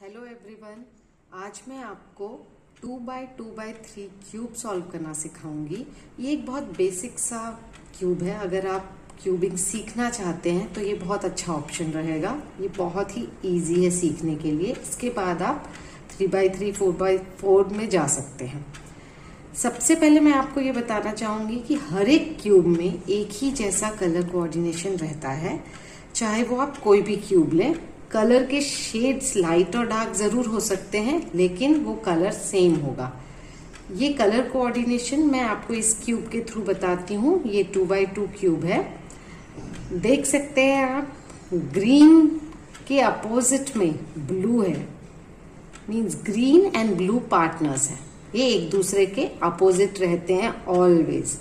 Hello everyone, आज मैं आपको 2x2x3 क्यूब सॉल्व करना सिखाऊंगी। ये एक बहुत बेसिक सा क्यूब है। अगर आप क्यूबिंग सीखना चाहते हैं तो ये बहुत अच्छा ऑप्शन रहेगा। ये बहुत ही इजी है सीखने के लिए। इसके बाद आप 3x3 4x4 में जा सकते हैं। सबसे पहले मैं आपको ये बताना चाहूंगी कि हर एक क्यूब में एक ही जैसा कलर कोऑर्डिनेशन रहता है। चाहे वो आप कोई भी क्यूब लें, कलर के शेड्स लाइट और डार्क जरूर हो सकते हैं, लेकिन वो कलर सेम होगा। ये कलर कोऑर्डिनेशन मैं आपको इस क्यूब के थ्रू बताती हूँ। ये 2x2 क्यूब है। देख सकते हैं आप, ग्रीन के अपोजिट में ब्लू है, means green and blue partners हैं। ये एक दूसरे के अपोजिट रहते हैं ऑलवेज।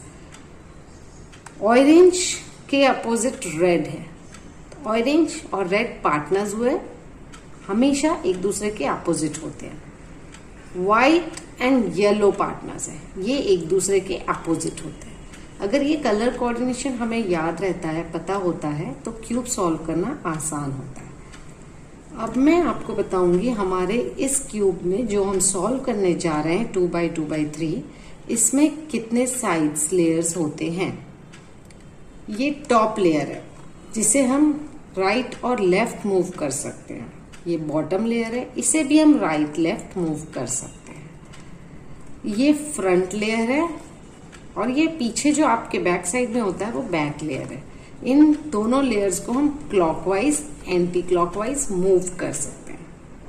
ऑरेंज के अपोजिट रेड है। ऑरेंज और रेड पार्टनर्स हुए, हमेशा एक दूसरे के अपोजिट होते हैं। व्हाइट एंड येलो पार्टनर्स हैं, ये एक दूसरे के अपोजिट होते हैं। अगर ये कलर कोऑर्डिनेशन हमें याद रहता है, पता होता है, तो क्यूब सॉल्व करना आसान होता है। अब मैं आपको बताऊंगी हमारे इस क्यूब में जो हम सॉल्व करने जा रहे हैं 2x2x3, इसमें कितने साइड्स लेयर्स होते हैं। ये टॉप लेयर है जिसे हम राइट और लेफ्ट मूव कर सकते हैं। ये बॉटम लेयर है, इसे भी हम राइट लेफ्ट मूव कर सकते हैं। ये फ्रंट लेयर है और ये पीछे जो आपके बैक साइड में होता है वो बैक लेयर है। इन दोनों लेयर्स को हम क्लॉकवाइज एंटी क्लॉकवाइज मूव कर सकते हैं।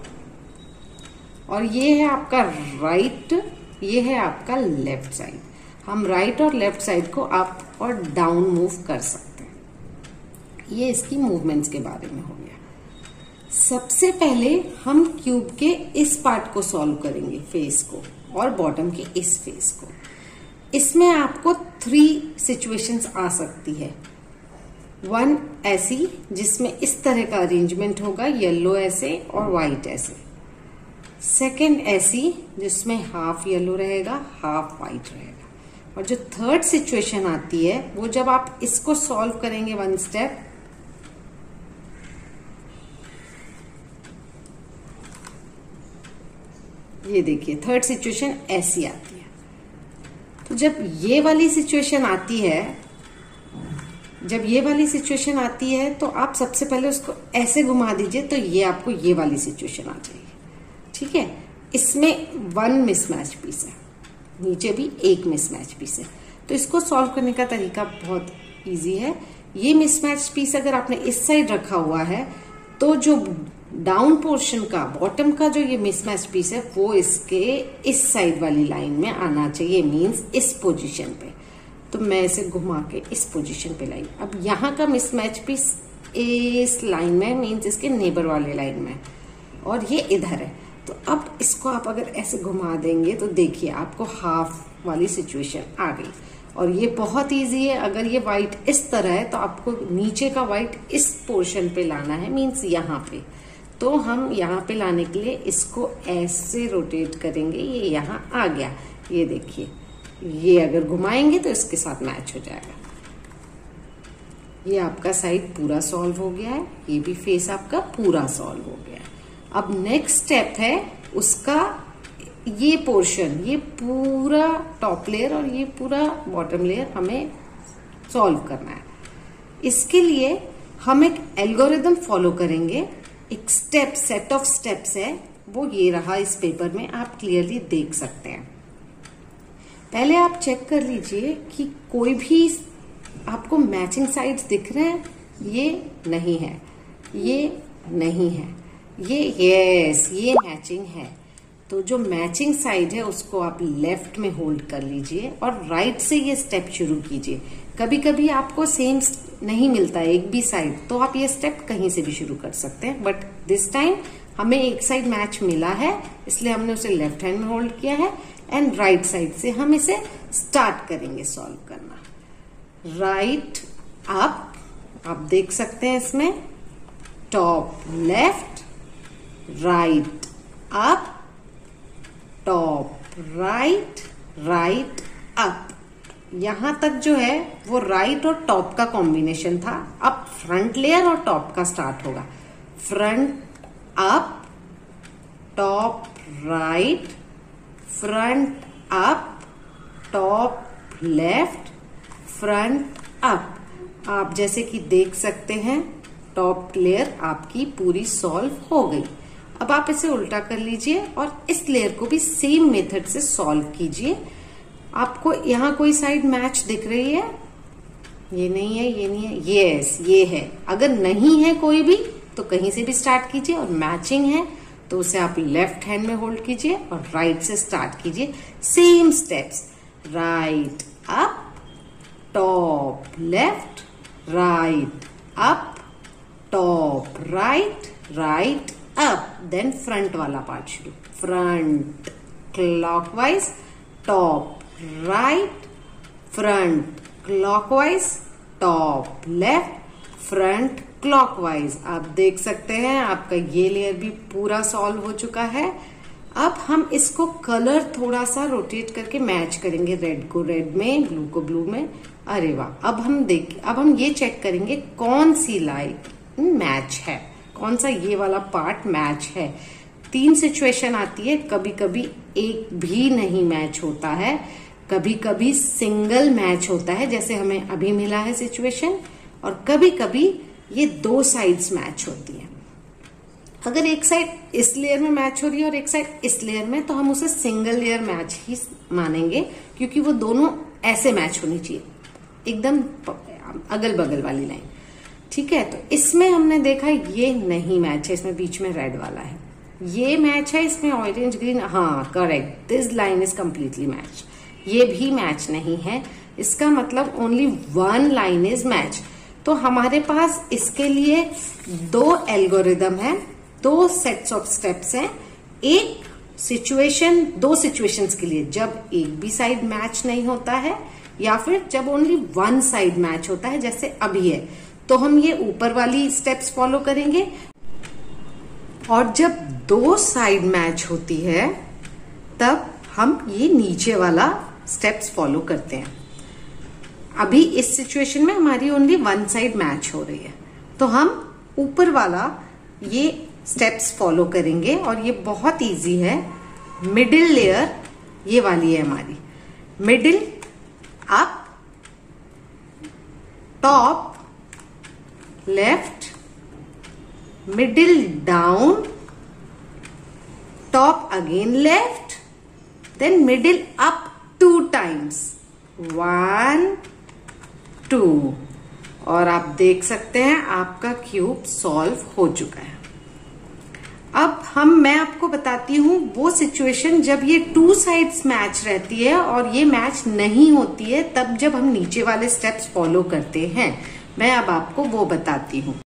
और ये है आपका राइट, ये है आपका लेफ्ट साइड। हम राइट और लेफ्ट साइड को अप और डाउन मूव कर सकते हैं। ये इसकी मूवमेंट्स के बारे में हो गया। सबसे पहले हम क्यूब के इस पार्ट को सॉल्व करेंगे, फेस को, और बॉटम के इस फेस को। इसमें आपको 3 सिचुएशंस आ सकती है। 1 ऐसी जिसमें इस तरह का अरेंजमेंट होगा, येलो ऐसे और व्हाइट ऐसे। सेकंड ऐसी जिसमें हाफ येलो रहेगा, हाफ व्हाइट रहेगा। और जो थर्ड सिचुएशन आती है वो जब आप इसको सॉल्व करेंगे 1 स्टेप, ये देखिए थर्ड सिचुएशन ऐसी आती है। तो जब ये वाली सिचुएशन आती है, तो आप सबसे पहले उसको ऐसे घुमा दीजिए, तो ये आपको ये वाली सिचुएशन आ जाएगी। ठीक है, इसमें 1 मिसमैच पीस है, नीचे भी 1 मिसमैच पीस है। तो इसको सॉल्व करने का तरीका बहुत इजी है। ये मिसमैच पीस अगर आपने इस साइड रखा हुआ है, तो जो डाउन पोर्शन का, बॉटम का जो ये मिसमैच पीस है, वो इसके इस साइड वाली लाइन में आना चाहिए, मींस इस पोजीशन पे। तो मैं इसे घुमा के इस पोजीशन पे लाई। अब यहाँ का मिसमैच पीस इस लाइन में, मींस इसके नेबर वाले लाइन में, और ये इधर है। तो अब इसको आप अगर ऐसे घुमा देंगे तो देखिए आपको हाफ वाली सिचुएशन आ गई। और ये बहुत इजी है। अगर ये व्हाइट इस तरह है तो आपको नीचे का व्हाइट इस पोर्शन पे लाना है, मींस यहाँ पे। तो हम यहाँ पे लाने के लिए इसको ऐसे रोटेट करेंगे, ये यहाँ आ गया। ये देखिए, ये अगर घुमाएंगे तो इसके साथ मैच हो जाएगा। ये आपका साइड पूरा सॉल्व हो गया है, ये भी फेस आपका पूरा सॉल्व हो गया है। अब नेक्स्ट स्टेप है उसका, ये पोर्शन, ये पूरा टॉप लेयर और ये पूरा बॉटम लेयर हमें सॉल्व करना है। इसके लिए हम एक एल्गोरिदम फॉलो करेंगे। एक स्टेप, सेट ऑफ स्टेप्स है, वो ये रहा इस पेपर में, आप क्लियरली देख सकते हैं। पहले आप चेक कर लीजिए कि कोई भी आपको मैचिंग साइड्स दिख रहे हैं। ये नहीं है, ये नहीं है, ये मैचिंग है। तो जो मैचिंग साइड है उसको आप लेफ्ट में होल्ड कर लीजिए और राइट से ये स्टेप शुरू कीजिए। कभी कभी आपको सेम नहीं मिलता है एक भी साइड, तो आप ये स्टेप कहीं से भी शुरू कर सकते हैं। बट दिस टाइम हमें एक साइड मैच मिला है, इसलिए हमने उसे लेफ्ट हैंड में होल्ड किया है। एंड राइट साइड से हम इसे स्टार्ट करेंगे सॉल्व करना। राइट अप, आप देख सकते हैं इसमें top left, right up, top right, right up. यहां तक जो है वो राइट और टॉप का कॉम्बिनेशन था। अब फ्रंट लेयर और टॉप का स्टार्ट होगा। Front up, top right, front up, top left, front up. आप जैसे कि देख सकते हैं टॉप लेयर आपकी पूरी सॉल्व हो गई। अब आप इसे उल्टा कर लीजिए और इस लेयर को भी सेम मेथड से सॉल्व कीजिए। आपको यहाँ कोई साइड मैच दिख रही है? ये नहीं है, ये नहीं है, यस ये है। अगर नहीं है कोई भी तो कहीं से भी स्टार्ट कीजिए, और मैचिंग है तो उसे आप लेफ्ट हैंड में होल्ड कीजिए और राइट से स्टार्ट कीजिए। Same steps, right up, top left, right up, top right, right up, then front वाला पार्ट शुरू। Front clockwise, top right, front clockwise, top left, front clockwise. आप देख सकते हैं आपका ये लेयर भी पूरा सॉल्व हो चुका है। अब हम इसको कलर थोड़ा सा रोटेट करके मैच करेंगे, रेड को रेड में, ब्लू को ब्लू में। अरे वाह! अब हम ये चेक करेंगे कौन सी लाइन मैच है, कौन सा ये वाला पार्ट मैच है। 3 सिचुएशन आती है, कभी कभी एक भी नहीं मैच होता है, कभी कभी सिंगल मैच होता है जैसे हमें अभी मिला है सिचुएशन, और कभी कभी ये 2 साइड्स मैच होती है। अगर एक साइड इस लेयर में मैच हो रही है और एक साइड इस लेयर में, तो हम उसे सिंगल लेयर मैच ही मानेंगे, क्योंकि वो दोनों ऐसे मैच होनी चाहिए, एकदम अगल बगल वाली लाइन। ठीक है, तो इसमें हमने देखा ये नहीं मैच है, इसमें बीच में रेड वाला है। ये मैच है, इसमें ऑरेंज ग्रीन, हाँ correct, this line is completely match. ये भी मैच नहीं है, इसका मतलब ओनली 1 लाइन इज मैच। तो हमारे पास इसके लिए 2 एल्गोरिदम है, 2 सेट्स ऑफ स्टेप्स हैं। एक सिचुएशन, 2 सिचुएशंस के लिए, जब एक भी साइड मैच नहीं होता है या फिर जब ओनली 1 साइड मैच होता है, जैसे अभी है, तो हम ये ऊपर वाली स्टेप्स फॉलो करेंगे। और जब 2 साइड मैच होती है तब हम ये नीचे वाला स्टेप्स फॉलो करते हैं। अभी इस सिचुएशन में हमारी ओनली 1 साइड मैच हो रही है, तो हम ऊपर वाला ये स्टेप्स फॉलो करेंगे, और ये बहुत इजी है। मिडिल लेयर ये वाली है हमारी, middle up, top left, middle down, top again left, then middle up 2 times, 1 2, और आप देख सकते हैं आपका क्यूब सॉल्व हो चुका है। अब मैं आपको बताती हूँ वो सिचुएशन जब ये 2 साइड्स मैच रहती है और ये मैच नहीं होती है, तब जब हम नीचे वाले स्टेप्स फॉलो करते हैं। मैं अब आपको वो बताती हूँ।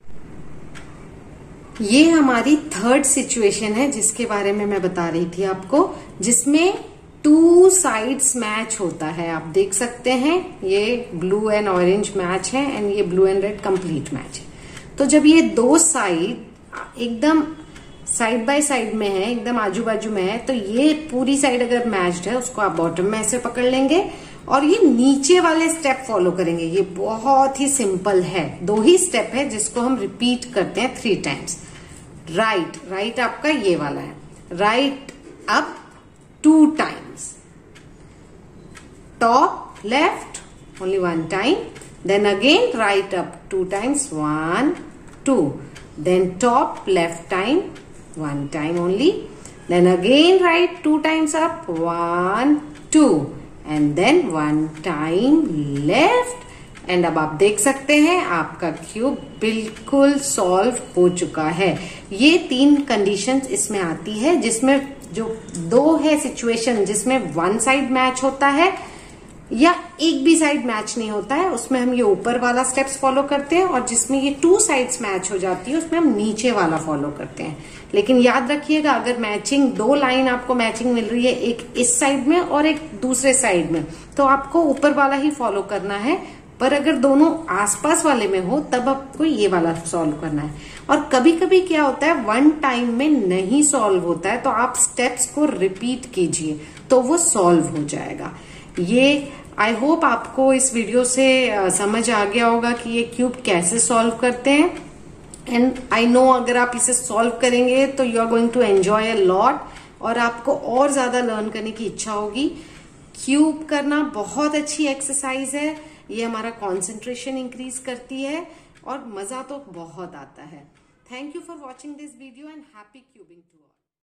ये हमारी 3rd सिचुएशन है जिसके बारे में मैं बता रही थी आपको, जिसमें 2 साइड्स मैच होता है। आप देख सकते हैं ये ब्लू एंड ऑरेंज मैच है, एंड ये blue and red complete match है। तो जब ये 2 साइड एकदम साइड बाय साइड में है, एकदम आजू बाजू में है, तो ये पूरी साइड अगर मैच्ड है उसको आप बॉटम में ऐसे पकड़ लेंगे और ये नीचे वाले स्टेप फॉलो करेंगे। ये बहुत ही सिंपल है, 2 ही स्टेप है जिसको हम रिपीट करते हैं 3 टाइम्स। राइट आपका ये वाला है, right up 2 times, top left only 1 time, then again right up 2 times, 1 2, then top left time 1 time only, then again right 2 times up, 1 2, and then 1 time left। And अब आप देख सकते हैं आपका क्यूब बिल्कुल सॉल्व हो चुका है। ये 3 कंडीशंस इसमें आती है, जिसमें जो 2 है सिचुएशन जिसमें 1 साइड मैच होता है या एक भी साइड मैच नहीं होता है, उसमें हम ये ऊपर वाला स्टेप्स फॉलो करते हैं, और जिसमें ये 2 साइड्स मैच हो जाती है उसमें हम नीचे वाला फॉलो करते हैं। लेकिन याद रखिएगा, अगर मैचिंग 2 लाइन आपको मैचिंग मिल रही है, एक इस साइड में और एक दूसरे साइड में, तो आपको ऊपर वाला ही फॉलो करना है। पर अगर दोनों आसपास वाले में हो तब आपको ये वाला सॉल्व करना है। और कभी कभी क्या होता है 1 टाइम में नहीं सॉल्व होता है, तो आप स्टेप्स को रिपीट कीजिए तो वो सॉल्व हो जाएगा। ये आई होप आपको इस वीडियो से समझ आ गया होगा कि ये क्यूब कैसे सॉल्व करते हैं। एंड आई नो अगर आप इसे सॉल्व करेंगे तो you are going to enjoy a lot और आपको और ज्यादा लर्न करने की इच्छा होगी। क्यूब करना बहुत अच्छी एक्सरसाइज है, ये हमारा कंसंट्रेशन इंक्रीज करती है और मजा तो बहुत आता है। Thank you for watching this video and happy cubing to all.